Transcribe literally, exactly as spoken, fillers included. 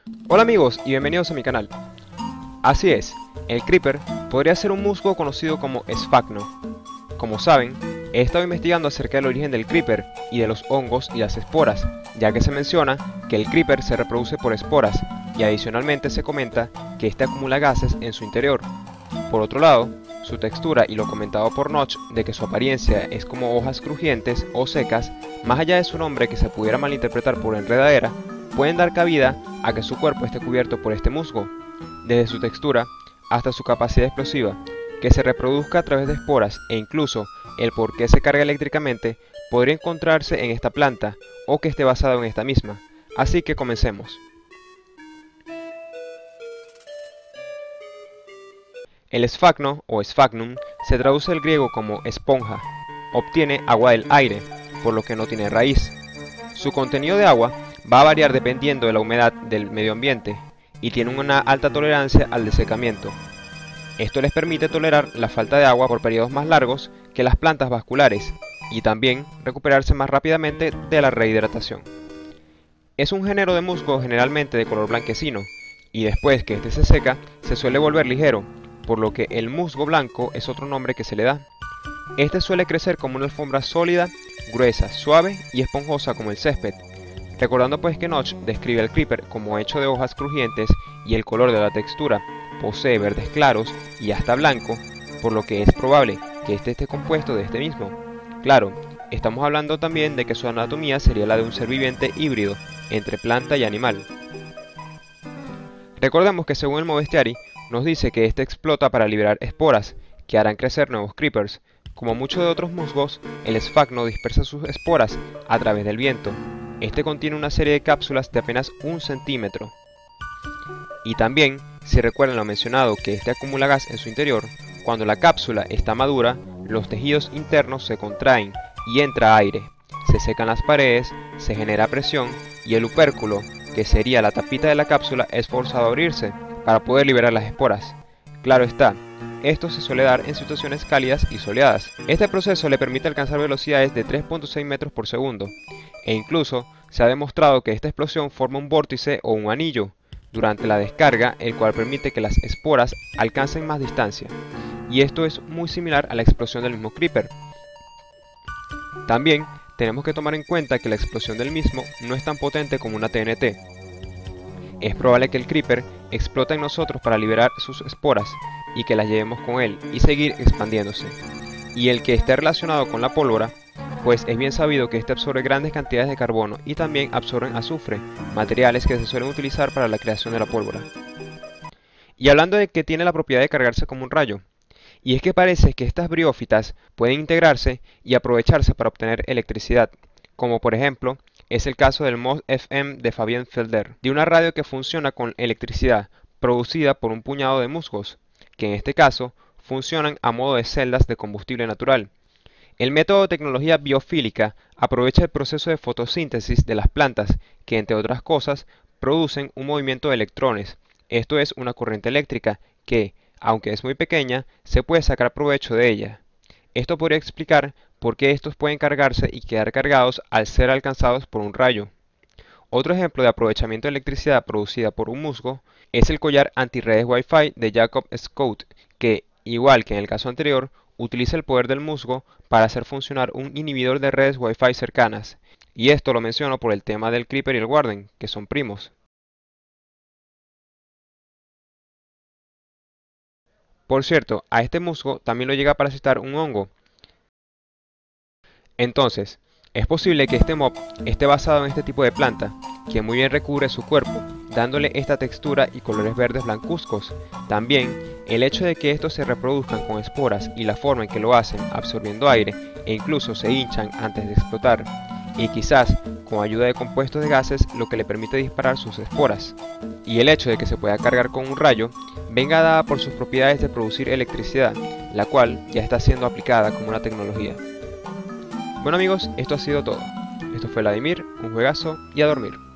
Hola amigos y bienvenidos a mi canal. Así es, el creeper podría ser un musgo conocido como Sphagnum. Como saben, he estado investigando acerca del origen del creeper y de los hongos y las esporas, ya que se menciona que el creeper se reproduce por esporas y adicionalmente se comenta que este acumula gases en su interior. Por otro lado, su textura y lo comentado por Notch de que su apariencia es como hojas crujientes o secas, más allá de su nombre que se pudiera malinterpretar por enredadera, pueden dar cabida a que su cuerpo esté cubierto por este musgo, desde su textura hasta su capacidad explosiva, que se reproduzca a través de esporas e incluso el por qué se carga eléctricamente podría encontrarse en esta planta o que esté basado en esta misma. Así que comencemos. El Sphagnum o Sphagnum se traduce del griego como esponja. Obtiene agua del aire, por lo que no tiene raíz. Su contenido de agua va a variar dependiendo de la humedad del medio ambiente y tiene una alta tolerancia al desecamiento. Esto les permite tolerar la falta de agua por periodos más largos que las plantas vasculares y también recuperarse más rápidamente de la rehidratación. Es un género de musgo generalmente de color blanquecino y después que este se seca se suele volver ligero, por lo que el musgo blanco es otro nombre que se le da. Este suele crecer como una alfombra sólida, gruesa, suave y esponjosa como el césped. Recordando pues que Notch describe al creeper como hecho de hojas crujientes y el color de la textura posee verdes claros y hasta blanco, por lo que es probable que este esté compuesto de este mismo. Claro, estamos hablando también de que su anatomía sería la de un ser viviente híbrido entre planta y animal. Recordemos que según el Monastery nos dice que este explota para liberar esporas que harán crecer nuevos creepers. Como muchos de otros musgos, el Sphagnum dispersa sus esporas a través del viento. Este contiene una serie de cápsulas de apenas un centímetro. Y también, si recuerdan lo mencionado que este acumula gas en su interior, cuando la cápsula está madura, los tejidos internos se contraen y entra aire. Se secan las paredes, se genera presión y el upérculo, que sería la tapita de la cápsula, es forzado a abrirse para poder liberar las esporas. Claro está, esto se suele dar en situaciones cálidas y soleadas. Este proceso le permite alcanzar velocidades de tres punto seis metros por segundo, e incluso se ha demostrado que esta explosión forma un vórtice o un anillo durante la descarga, el cual permite que las esporas alcancen más distancia, y esto es muy similar a la explosión del mismo creeper. También tenemos que tomar en cuenta que la explosión del mismo no es tan potente como una T N T. Es probable que el creeper explote en nosotros para liberar sus esporas y que las llevemos con él y seguir expandiéndose. Y el que esté relacionado con la pólvora, pues es bien sabido que este absorbe grandes cantidades de carbono y también absorben azufre, materiales que se suelen utilizar para la creación de la pólvora. Y hablando de que tiene la propiedad de cargarse como un rayo, y es que parece que estas briófitas pueden integrarse y aprovecharse para obtener electricidad, como por ejemplo es el caso del Mod F M de Fabien Felder, de una radio que funciona con electricidad producida por un puñado de musgos, que en este caso funcionan a modo de celdas de combustible natural. El método de tecnología biofílica aprovecha el proceso de fotosíntesis de las plantas, que entre otras cosas producen un movimiento de electrones. Esto es una corriente eléctrica que, aunque es muy pequeña, se puede sacar provecho de ella. Esto podría explicar por qué estos pueden cargarse y quedar cargados al ser alcanzados por un rayo. Otro ejemplo de aprovechamiento de electricidad producida por un musgo es el collar antirredes Wi-Fi de Jacob Scott, que, igual que en el caso anterior, utiliza el poder del musgo para hacer funcionar un inhibidor de redes Wi-Fi cercanas. Y esto lo menciono por el tema del creeper y el warden, que son primos. Por cierto, a este musgo también lo llega a parasitar un hongo. Entonces, es posible que este mob esté basado en este tipo de planta, que muy bien recubre su cuerpo, dándole esta textura y colores verdes blancuzcos. También, el hecho de que estos se reproduzcan con esporas y la forma en que lo hacen, absorbiendo aire, e incluso se hinchan antes de explotar, y quizás con ayuda de compuestos de gases, lo que le permite disparar sus esporas. Y el hecho de que se pueda cargar con un rayo, venga dada por sus propiedades de producir electricidad, la cual ya está siendo aplicada como una tecnología. Bueno amigos, esto ha sido todo. Esto fue Vladimir, un juegazo y a dormir.